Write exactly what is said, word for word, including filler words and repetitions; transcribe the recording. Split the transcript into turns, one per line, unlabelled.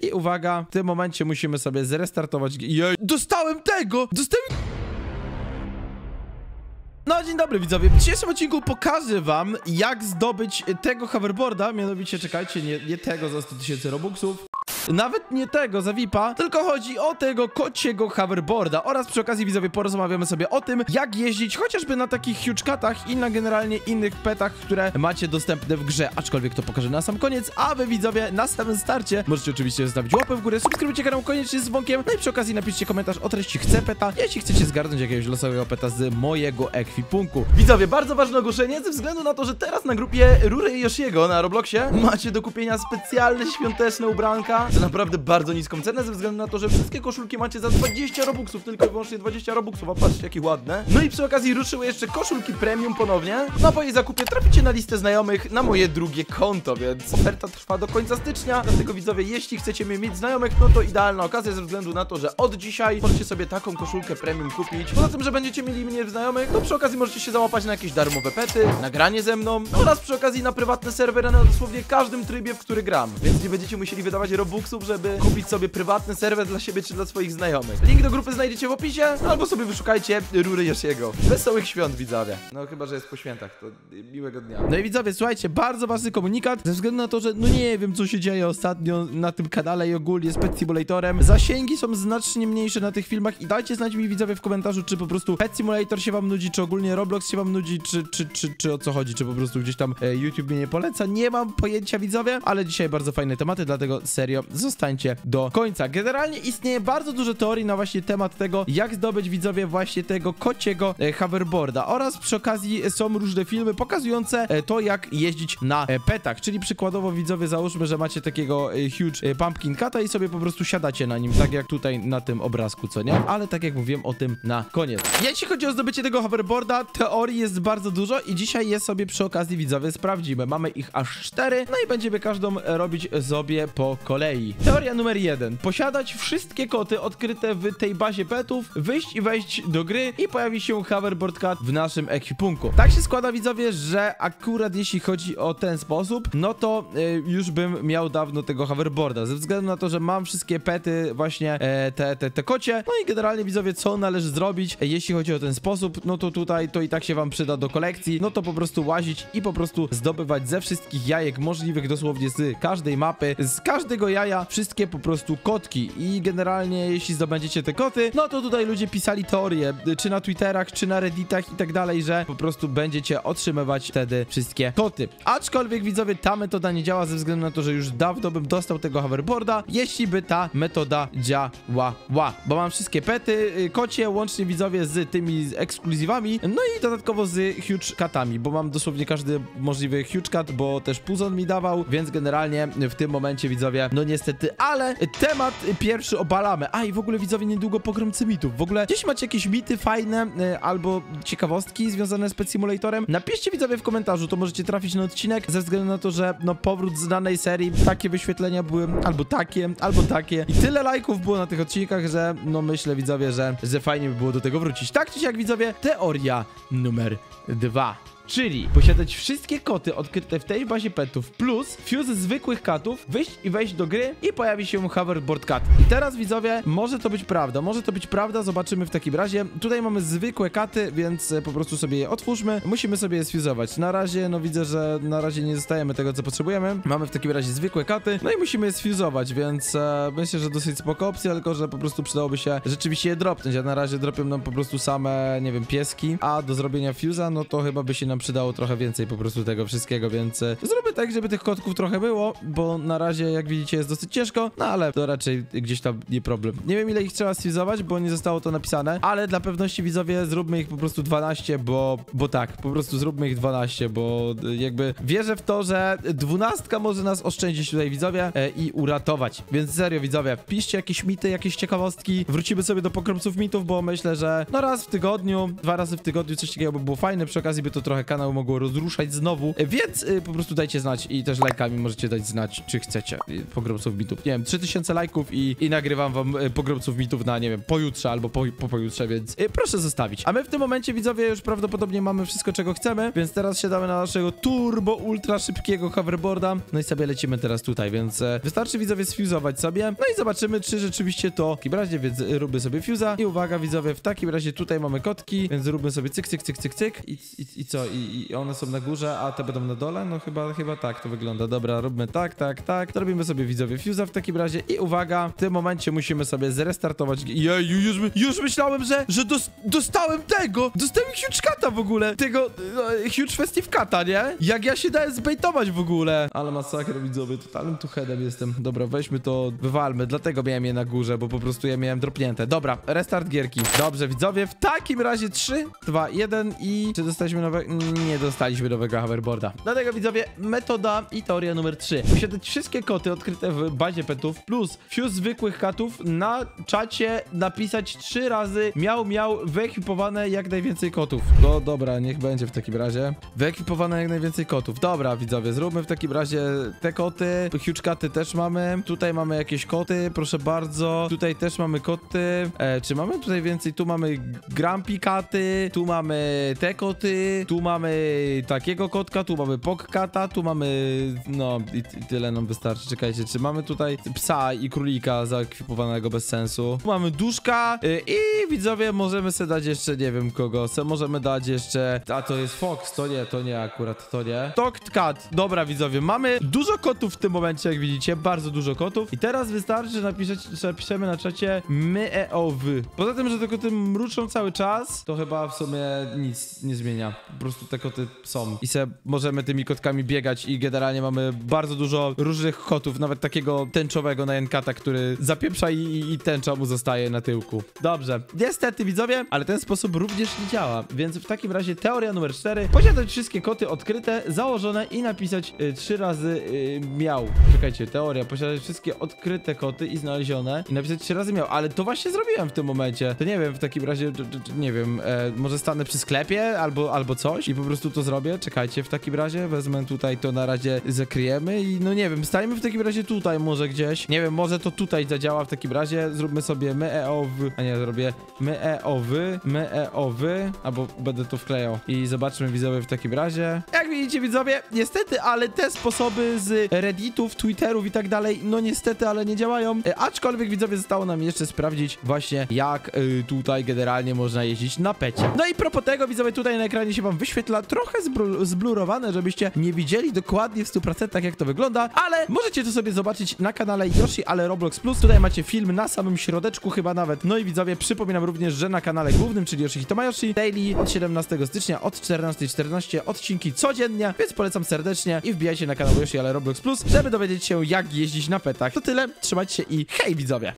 I uwaga, w tym momencie musimy sobie zrestartować. Jej, dostałem tego! Dostałem... No, dzień dobry widzowie. W dzisiejszym odcinku pokażę wam, jak zdobyć tego hoverboarda. Mianowicie, czekajcie, nie, nie tego za sto tysięcy robuxów. Nawet nie tego za V I P-a, tylko chodzi o tego kociego hoverboarda. Oraz przy okazji, widzowie, porozmawiamy sobie o tym, jak jeździć chociażby na takich huge catach i na generalnie innych petach, które macie dostępne w grze. Aczkolwiek to pokażę na sam koniec, a wy, widzowie, na samym starcie możecie oczywiście zostawić łapę w górę, subskrybujcie kanał koniecznie z dzwonkiem, no i przy okazji napiszcie komentarz o treści chcę peta, jeśli chcecie zgarnąć jakiegoś losowego peta z mojego ekwipunku. Widzowie, bardzo ważne ogłoszenie, ze względu na to, że teraz na grupie Rury i Yoshiego na Robloxie macie do kupienia specjalne świąteczne ubranka za naprawdę bardzo niską cenę, ze względu na to, że wszystkie koszulki macie za dwadzieścia robuxów, tylko i wyłącznie dwadzieścia robuxów, a patrzcie jakie ładne. No i przy okazji ruszyły jeszcze koszulki premium ponownie. No po jej zakupie traficie na listę znajomych na moje drugie konto, więc oferta trwa do końca stycznia, dlatego widzowie, jeśli chcecie mnie mieć znajomych, no to idealna okazja, ze względu na to, że od dzisiaj możecie sobie taką koszulkę premium kupić. Poza tym, że będziecie mieli mnie w znajomych, to przy okazji możecie się załapać na jakieś darmowe pety, nagranie ze mną oraz przy okazji na prywatne serwery na dosłownie każdym trybie, w który gram, więc nie będziecie musieli wydawać robuxów, żeby kupić sobie prywatny serwer dla siebie czy dla swoich znajomych. Link do grupy znajdziecie w opisie, albo sobie wyszukajcie Rury Yoshiego. Wesołych świąt, widzowie. No chyba, że jest po świętach, to miłego dnia. No i widzowie, słuchajcie, bardzo ważny komunikat, ze względu na to, że no nie wiem, co się dzieje ostatnio na tym kanale i ogólnie z Pet Simulatorem. Zasięgi są znacznie mniejsze na tych filmach i dajcie znać mi, widzowie, w komentarzu, czy po prostu Pet Simulator się wam nudzi, czy ogólnie Roblox się wam nudzi, czy, czy, czy, czy o co chodzi, czy po prostu gdzieś tam e, YouTube mnie nie poleca. Nie mam pojęcia, widzowie, ale dzisiaj bardzo fajne tematy, dlatego serio, zostańcie do końca. Generalnie istnieje bardzo dużo teorii na właśnie temat tego, jak zdobyć, widzowie, właśnie tego kociego e, hoverboarda, oraz przy okazji są różne filmy pokazujące e, to, jak jeździć na e, petach, czyli przykładowo, widzowie, załóżmy, że macie takiego e, huge e, pumpkin cata i sobie po prostu siadacie na nim, tak jak tutaj na tym obrazku, co nie? Ale tak jak mówiłem o tym na koniec. Jeśli chodzi o zdobycie tego hoverboarda, teorii jest bardzo dużo i dzisiaj je sobie przy okazji, widzowie, sprawdzimy. Mamy ich aż cztery, no i będziemy każdą robić sobie po kolei. Teoria numer jeden. Posiadać wszystkie koty odkryte w tej bazie petów, wyjść i wejść do gry i pojawi się hoverboard cat w naszym ekwipunku. Tak się składa, widzowie, że akurat jeśli chodzi o ten sposób, no to y, już bym miał dawno tego hoverboarda, ze względu na to, że mam wszystkie pety właśnie e, te, te, te kocie. No i generalnie, widzowie, co należy zrobić, e, jeśli chodzi o ten sposób, no to tutaj to i tak się wam przyda do kolekcji, no to po prostu łazić i po prostu zdobywać ze wszystkich jajek możliwych, dosłownie z każdej mapy, z każdego jaja wszystkie po prostu kotki. I generalnie jeśli zdobędziecie te koty, no to tutaj ludzie pisali teorie, czy na Twitterach, czy na Redditach i tak dalej, że po prostu będziecie otrzymywać wtedy wszystkie koty. Aczkolwiek, widzowie, ta metoda nie działa, ze względu na to, że już dawno bym dostał tego hoverboarda, jeśli by ta metoda działała, bo mam wszystkie pety kocie, łącznie, widzowie, z tymi ekskluzywami, no i dodatkowo z huge catami, bo mam dosłownie każdy możliwy huge cat, bo też Puzon mi dawał, więc generalnie w tym momencie, widzowie, no niestety, ale temat pierwszy obalamy. A i w ogóle, widzowie, niedługo pogromcy mitów. W ogóle gdzieś macie jakieś mity fajne y, albo ciekawostki związane z Pet Simulatorem? Napiszcie, widzowie, w komentarzu, to możecie trafić na odcinek, ze względu na to, że no powrót z danej serii, takie wyświetlenia były albo takie, albo takie i tyle lajków było na tych odcinkach, że no myślę, widzowie, że, że fajnie by było do tego wrócić. Tak czy siak, widzowie, teoria numer dwa. Czyli posiadać wszystkie koty odkryte w tej bazie petów plus fuse zwykłych katów, wyjść i wejść do gry i pojawi się hoverboard cat. I teraz, widzowie, może to być prawda, może to być prawda, zobaczymy w takim razie. Tutaj mamy zwykłe katy, więc po prostu sobie je otwórzmy. Musimy sobie je sfuzować. Na razie, no widzę, że na razie nie dostajemy tego, co potrzebujemy. Mamy w takim razie zwykłe katy, no i musimy je sfuzować, więc e, myślę, że dosyć spoko opcja, tylko że po prostu przydałoby się rzeczywiście je dropnąć, a na razie dropią nam po prostu same, nie wiem, pieski, a do zrobienia fuse'a, no to chyba by się nam przydało trochę więcej po prostu tego wszystkiego, więc e, zróbmy tak, żeby tych kotków trochę było, bo na razie, jak widzicie, jest dosyć ciężko, no ale to raczej gdzieś tam nie problem. Nie wiem, ile ich trzeba sfuzować, bo nie zostało to napisane, ale dla pewności, widzowie, zróbmy ich po prostu dwanaście, bo, bo tak, po prostu zróbmy ich dwanaście, bo e, jakby wierzę w to, że dwunastka może nas oszczędzić tutaj, widzowie, e, i uratować, więc serio, widzowie, piszcie jakieś mity, jakieś ciekawostki, wrócimy sobie do pokromców mitów, bo myślę, że no raz w tygodniu, dwa razy w tygodniu coś takiego by było fajne, przy okazji by to trochę trochę kanał mogło rozruszać znowu, więc y, po prostu dajcie znać i też lajkami możecie dać znać, czy chcecie y, pogromców mitów. Nie wiem, trzy tysiące lajków i, i nagrywam wam y, pogromców mitów na, nie wiem, pojutrze albo po, po pojutrze, więc y, proszę zostawić. A my w tym momencie, widzowie, już prawdopodobnie mamy wszystko, czego chcemy, więc teraz siadamy na naszego turbo ultra szybkiego hoverboarda, no i sobie lecimy teraz tutaj, więc y, wystarczy, widzowie, sfuzować sobie, no i zobaczymy, czy rzeczywiście to w takim razie, więc y, róbmy sobie fuse'a i uwaga, widzowie, w takim razie tutaj mamy kotki, więc róbmy sobie cyk, cyk, cyk, cyk, cyk i, i, i co? I, I one są na górze, a te będą na dole? No chyba, chyba tak to wygląda. Dobra, róbmy tak, tak, tak. Zrobimy sobie, widzowie, fuse'a w takim razie i uwaga, w tym momencie musimy sobie zrestartować. Jeju, już, już myślałem, że, że dos, dostałem tego! Dostałem Huge Cata w ogóle! Tego, no, Huge Festive Cata, nie? Jak ja się dałem zbejtować w ogóle! Ale masakra, widzowie, totalnym tuchedem jestem. Dobra, weźmy to, wywalmy, dlatego miałem je na górze, bo po prostu je miałem dropnięte. Dobra, restart gierki. Dobrze, widzowie, w takim razie trzy, dwa, jeden i... Czy dostaliśmy nowe... Nie dostaliśmy nowego hoverboarda. Dlatego, widzowie, metoda i teoria numer trzy. Posiadać wszystkie koty odkryte w bazie petów plus fuse zwykłych katów na czacie napisać trzy razy miał, miał, wyekwipowane jak najwięcej kotów. No dobra, niech będzie w takim razie. Wyekwipowane jak najwięcej kotów. Dobra, widzowie, zróbmy w takim razie te koty. Huge Caty też mamy. Tutaj mamy jakieś koty, proszę bardzo. Tutaj też mamy koty. E, czy mamy tutaj więcej? Tu mamy Grumpy Caty, tu mamy te koty, tu mamy takiego kotka, tu mamy Pokcata, tu mamy... No, i, i tyle nam wystarczy. Czekajcie, czy mamy tutaj psa i królika zaekwipowanego bez sensu? Tu mamy duszka yy, i widzowie, możemy sobie dać jeszcze, nie wiem kogo, se możemy dać jeszcze... A to jest Fox, to nie, to nie akurat, to nie. Tokt Cat. Dobra, widzowie, mamy dużo kotów w tym momencie, jak widzicie, bardzo dużo kotów. I teraz wystarczy, że, napiszecie, że napiszemy na czacie my e o wy. Poza tym, że te koty mruczą cały czas, to chyba w sumie nic nie zmienia. Po prostu te koty są. I se możemy tymi kotkami biegać i generalnie mamy bardzo dużo różnych kotów, nawet takiego tęczowego na Enkata, który zapieprza i, i, i tęcza mu zostaje na tyłku. Dobrze. Niestety, widzowie, ale ten sposób również nie działa, więc w takim razie teoria numer cztery. Posiadać wszystkie koty odkryte, założone i napisać y, trzy razy y, miał. Czekajcie, teoria. Posiadać wszystkie odkryte koty i znalezione i napisać trzy razy miał, ale to właśnie zrobiłem w tym momencie. To nie wiem, w takim razie, d, d, nie wiem, e, może stanę przy sklepie albo, albo coś i po prostu to zrobię. Czekajcie, w takim razie wezmę tutaj to na razie zakryjemy i no nie wiem, stajemy w takim razie tutaj może gdzieś. Nie wiem, może to tutaj zadziała w takim razie. Zróbmy sobie my e o wy, a nie, zrobię my e o wy, my e o wy, albo będę to wklejał i zobaczmy, widzowie, w takim razie. Jak widzicie, widzowie, niestety, ale te sposoby z redditów, twitterów i tak dalej, no niestety, ale nie działają. E, aczkolwiek, widzowie, zostało nam jeszcze sprawdzić właśnie, jak y, tutaj generalnie można jeździć na pecie. No i propos tego, widzowie, tutaj na ekranie się wam wyświetla trochę zblurowane, żebyście nie widzieli dokładnie w stu procentach, jak to wygląda, ale możecie to sobie zobaczyć na kanale Yoshi, ale Roblox Plus. Tutaj macie film na samym środeczku chyba nawet. No i widzowie, przypominam również, że na kanale głównym, czyli Yoshi to Yoshi, daily od siedemnastego stycznia, od czternastej czternaście odcinki codziennie, więc polecam serdecznie i wbijajcie na kanał Yoshi, ale Roblox Plus, żeby dowiedzieć się, jak jeździć na petach. To tyle, trzymajcie się i hej, widzowie!